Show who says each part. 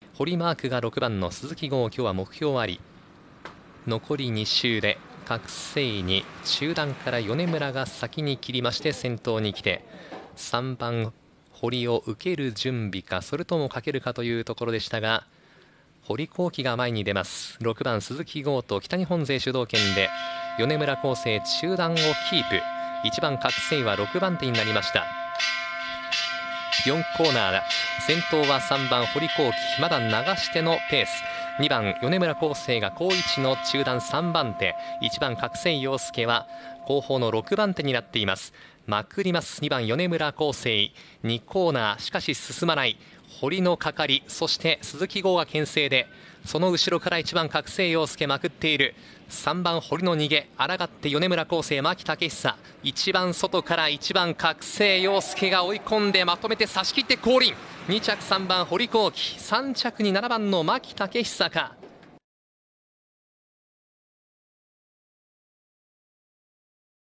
Speaker 1: 堀マークが6番の鈴木剛、今日は目標あり。残り2周で覚醒に中段から米村が先に切りまして先頭に来て、3番堀を受ける準備かそれともかけるかというところでしたが、堀幸輝が前に出ます。6番鈴木剛と北日本勢主導権で米村康生中段をキープ。1番覚醒は6番手になりました。4コーナー先頭は3番堀幸輝、まだ流してのペース。2番米村康生が好位置の中段3番手。1番覚醒陽介は後方の6番手になっています。まくります。2番米村康生、2コーナーしかし進まない。堀のかかり、そして鈴木剛が牽制で、その後ろから1番覚醒陽介まくっている。3番堀の逃げ、抗って米村康生、牧武久、一番外から1番覚醒陽介が追い込んでまとめて差し切って降臨。2着3番堀幸輝、3着に7番の牧武久か。